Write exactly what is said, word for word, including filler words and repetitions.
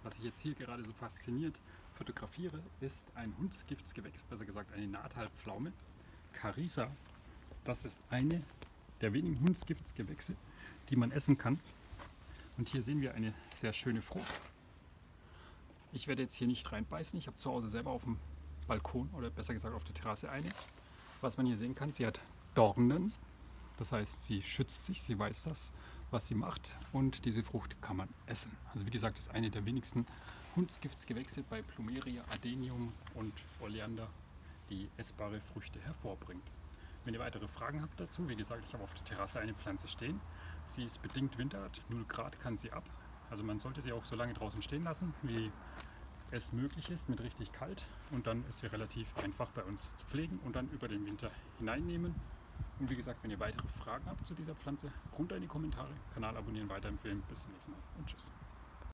Was ich jetzt hier gerade so fasziniert fotografiere, ist ein Hundsgiftsgewächs, besser gesagt eine Nahthalbpflaume, Carissa. Das ist eine der wenigen Hundsgiftsgewächse, die man essen kann. Und hier sehen wir eine sehr schöne Frucht. Ich werde jetzt hier nicht reinbeißen. Ich habe zu Hause selber auf dem Balkon oder besser gesagt auf der Terrasse eine. Was man hier sehen kann, sie hat Dornen. Das heißt, sie schützt sich, sie weiß das, was sie macht, und diese Frucht kann man essen. Also wie gesagt, ist eine der wenigsten Hundsgiftsgewächse bei Plumeria, Adenium und Oleander, die essbare Früchte hervorbringt. Wenn ihr weitere Fragen habt dazu, wie gesagt, ich habe auf der Terrasse eine Pflanze stehen. Sie ist bedingt winterhart, null Grad kann sie ab. Also man sollte sie auch so lange draußen stehen lassen, wie es möglich ist, mit richtig kalt. Und dann ist sie relativ einfach bei uns zu pflegen und dann über den Winter hineinnehmen. Und wie gesagt, wenn ihr weitere Fragen habt zu dieser Pflanze, runter in die Kommentare, Kanal abonnieren, weiterempfehlen. Bis zum nächsten Mal und tschüss.